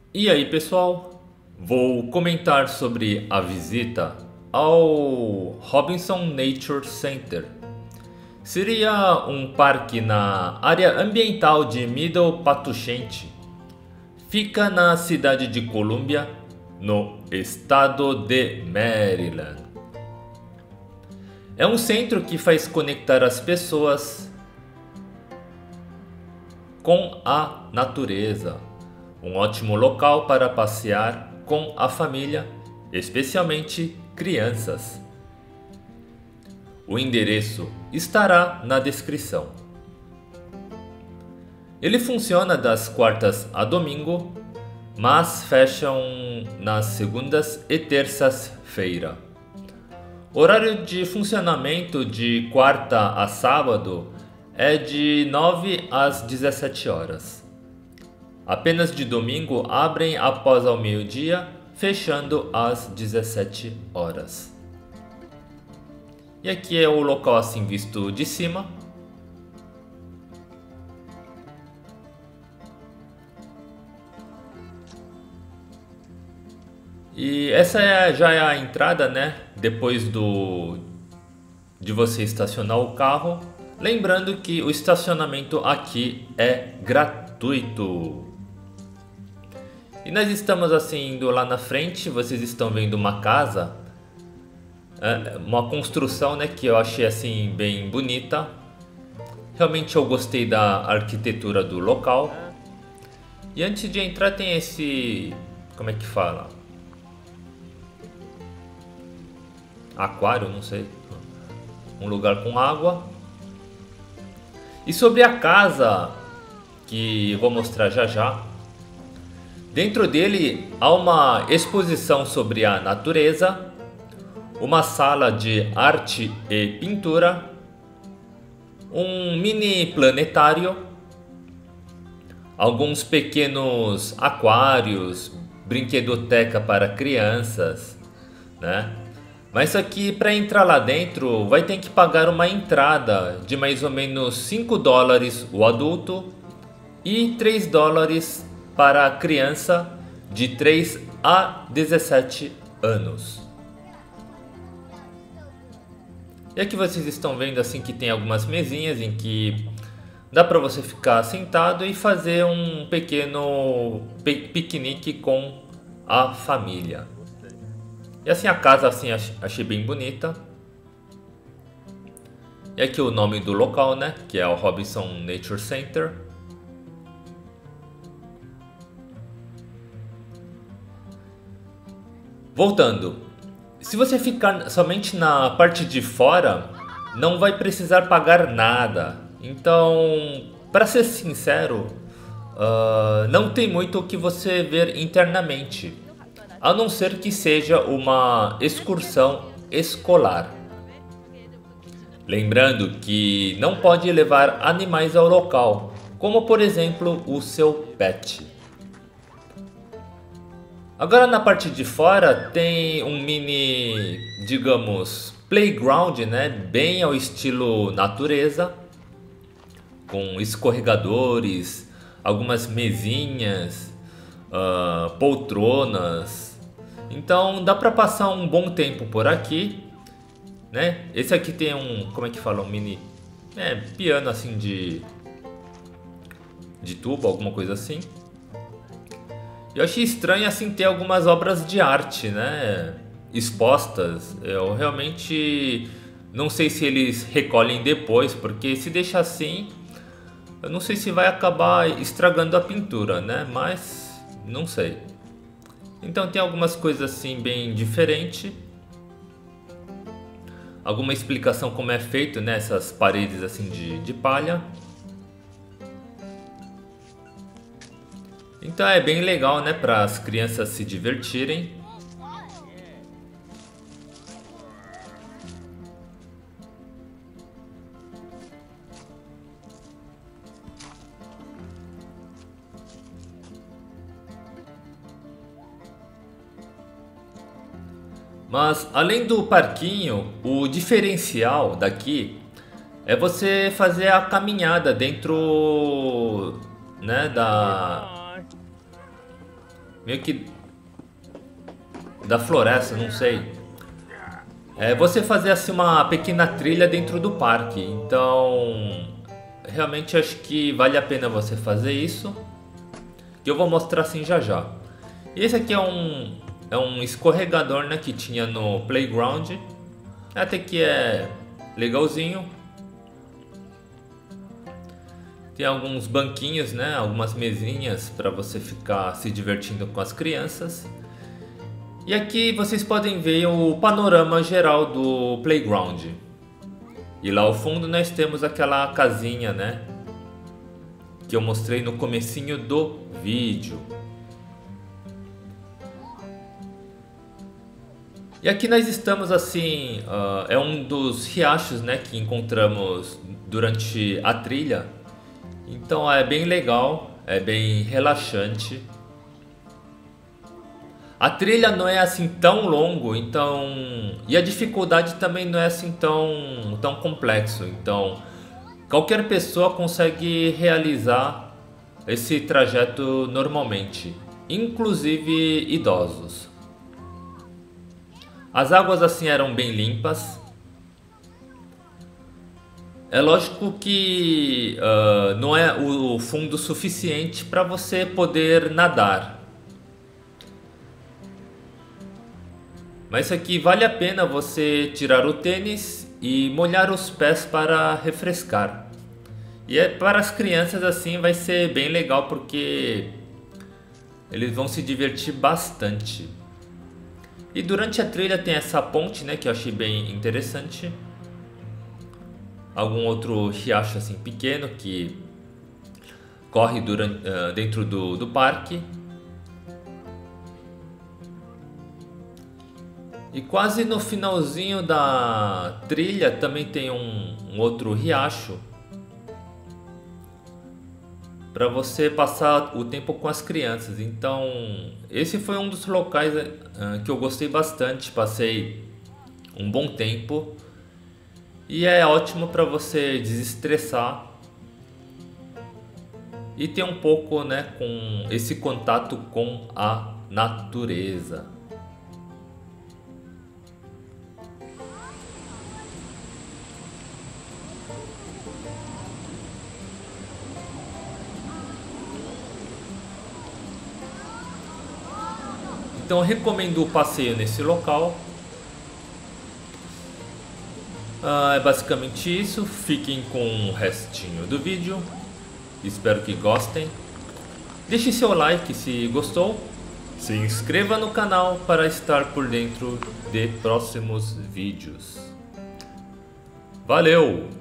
E aí, pessoal? Vou comentar sobre a visita ao Robinson Nature Center. Seria um parque na área ambiental de Middle Patuxente. Fica na cidade de Columbia, no estado de Maryland. É um centro que faz conectar as pessoas com a natureza. Um ótimo local para passear com a família, especialmente crianças. O endereço estará na descrição. Ele funciona das quartas a domingo, mas fecham nas segundas e terças-feira. Horário de funcionamento de quarta a sábado é de 9 às 17 horas. Apenas de domingo abrem após ao meio-dia, fechando às 17 horas. E aqui é o local assim visto de cima. E essa já é a entrada, né? Depois de você estacionar o carro. Lembrando que o estacionamento aqui é gratuito. E nós estamos assim indo lá na frente, vocês estão vendo uma casa, uma construção, né, que eu achei assim bem bonita. Realmente eu gostei da arquitetura do local. E antes de entrar tem esse, como é que fala? Aquário, não sei. Um lugar com água. E sobre a casa, que eu vou mostrar já já. Dentro dele há uma exposição sobre a natureza, uma sala de arte e pintura, um mini planetário, alguns pequenos aquários, brinquedoteca para crianças, né? Mas aqui para entrar lá dentro vai ter que pagar uma entrada de mais ou menos $5 o adulto e $3 para a criança de 3 a 17 anos. E aqui vocês estão vendo assim que tem algumas mesinhas em que dá para você ficar sentado e fazer um pequeno piquenique com a família. E assim a casa assim achei bem bonita. E aqui o nome do local, né, que é o Robinson Nature Center. Voltando, se você ficar somente na parte de fora, não vai precisar pagar nada. Então, para ser sincero, não tem muito o que você ver internamente, a não ser que seja uma excursão escolar. Lembrando que não pode levar animais ao local, como por exemplo o seu pet. Agora na parte de fora tem um mini, digamos, playground, né? Bem ao estilo natureza, com escorregadores, algumas mesinhas, poltronas. Então dá para passar um bom tempo por aqui, né? Esse aqui tem um, como é que fala, um mini, piano assim de tubo, alguma coisa assim. Eu achei estranho assim ter algumas obras de arte, né, expostas. Eu realmente não sei se eles recolhem depois, porque se deixar assim, eu não sei se vai acabar estragando a pintura, né? Mas não sei. Então tem algumas coisas assim bem diferentes. Alguma explicação como é feito nessas paredes assim de palha. Então é bem legal, né, para as crianças se divertirem. Mas além do parquinho, o diferencial daqui é você fazer a caminhada dentro, né, meio que da floresta, não sei. Você fazer assim uma pequena trilha dentro do parque. Então, realmente acho que vale a pena você fazer isso. Que eu vou mostrar assim já já. E esse aqui é um escorregador, né, que tinha no playground. Até que é legalzinho. Tem alguns banquinhos, né, algumas mesinhas para você ficar se divertindo com as crianças. E aqui vocês podem ver o panorama geral do playground. E lá ao fundo nós temos aquela casinha, né, que eu mostrei no comecinho do vídeo. E aqui nós estamos assim, é um dos riachos, né, que encontramos durante a trilha. Então é bem legal, é bem relaxante. A trilha não é assim tão longo, então e a dificuldade também não é assim tão complexo. Então qualquer pessoa consegue realizar esse trajeto normalmente, inclusive idosos. As águas assim eram bem limpas. É lógico que não é o fundo suficiente para você poder nadar. Mas isso aqui vale a pena você tirar o tênis e molhar os pés para refrescar. E para as crianças assim vai ser bem legal porque eles vão se divertir bastante. E durante a trilha tem essa ponte, né, que eu achei bem interessante. Algum outro riacho assim pequeno que corre dentro do parque. E quase no finalzinho da trilha também tem um outro riacho para você passar o tempo com as crianças. Então esse foi um dos locais que eu gostei bastante, passei um bom tempo e é ótimo para você desestressar e ter um pouco, né, com esse contato com a natureza. Então eu recomendo o passeio nesse local. É basicamente isso. Fiquem com o restinho do vídeo. Espero que gostem. Deixe seu like se gostou. Se inscreva no canal para estar por dentro de próximos vídeos. Valeu!